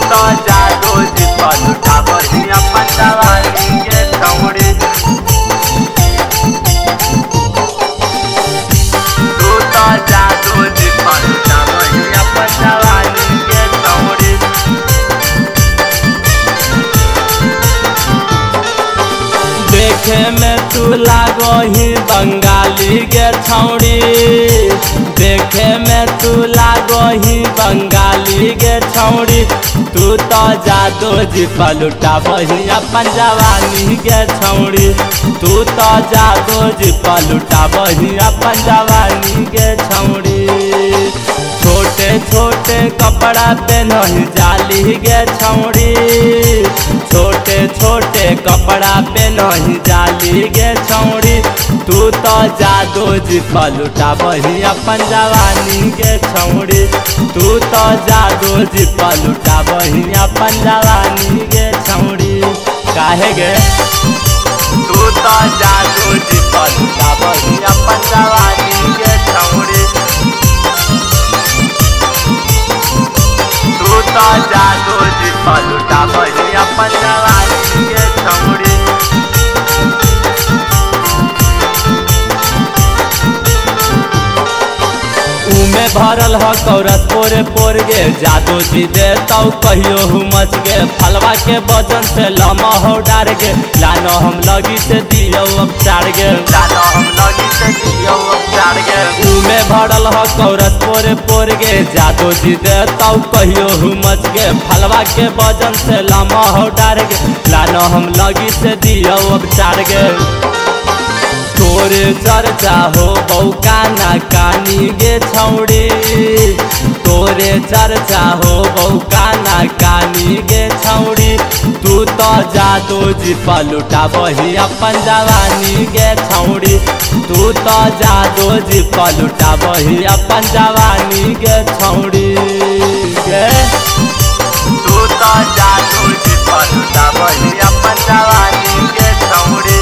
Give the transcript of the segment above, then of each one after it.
तो जादू जी पलटा बही अपन जवानी के छौड़ी। तू तो जादू जी पलटा बही अपन जवानी के छौड़ी। देखे में तू लागो ही बंगाली के छौड़ी। देखे में तू लागो ही बंगाली के छौड़ी। तू तो जादू जी पलटा बही अपन जवानी के छौड़ी। तू तो जादू जी पलटा बही अपन जवानी के छौड़ी। छोटे छोटे कपड़ा पहनही जाली के छौड़ी। छोटे छोटे कपड़ा पहनही जाली के छौड़ी। तू तो जादू जी पलटा बही अपन जवानी के छौड़ी। तू तो जादू जी पलटा बही अपन जवानी के छौड़ी। काहे गे? तू तो जादू जी पलटा बही अपन जवानी के छौड़ी। तू तो जादू जी पलटा बही अपन जवानी के छौड़ी। उमे भरल ह कौरस पोरे पोर गे। जादू जी दे तौ कहियो हुमच गे। फलवा के वजन से लमा हो डार गे। लानो हम लगी से दियो उपचार गे। लानो हम लगी से दियो उपचार गे। उमे भरल ह कौरस पोरे पोर गे। जादू जी दे तौ कहियो हुमच गे। फलवा के वजन से लमा हो डार गे। लानो हम लगी से दियो उपचार गे। तोरे चर्चा हो बौका ना कानी गे छौड़ी। तोरे चर्चा हो बौका ना कानी गे छौड़ी। तू तो जादू जी पलटा बही अपन जवानी गे छौड़ी। तू तो जादू जी पलटा बही अपन जवानी गे छौड़ी गे। तू तो जादू जी पलटा बही अपन जवानी गे छौड़ी।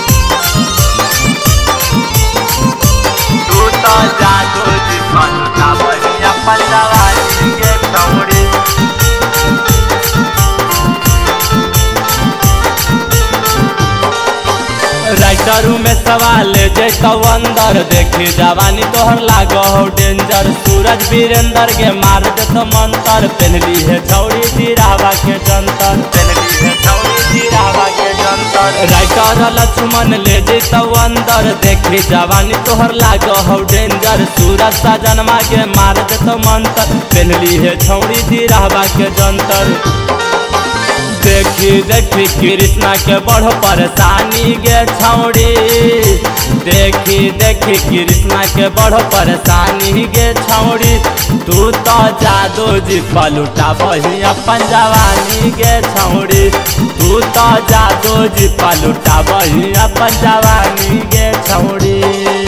तू तो जादू जी पलटा बही अपन जवानी के छौड़ी। राइटरू में सवाल जैतौ अंदर। देखी जवानी तोहर लागो हो डेंजर। सूरज वीरेंद्र के मार देतो मंतर। पहनली है छौड़ी जीरावा के जंतर। पहनली है छौड़ी जीरावा के जंतर। राइटर लक्ष्मण ले जैतौ अंदर। देखी जवानी तोहर लागो हो डेंजर। सूरज सजनमा के मार देतो मंतर। पहनली है छौड़ी जीरावा के जंतर। देखी देखी कृष्णा के बड़ परेशानी गे छौड़ी। देखी देखी कृष्णा के बड़ परेशानी गे छौड़ी। तू तो जादू जी पलटा बही अपन जवानी गे छौड़ी। तू तो जादू जी पलटा बही अपन जवानी गे छौड़ी।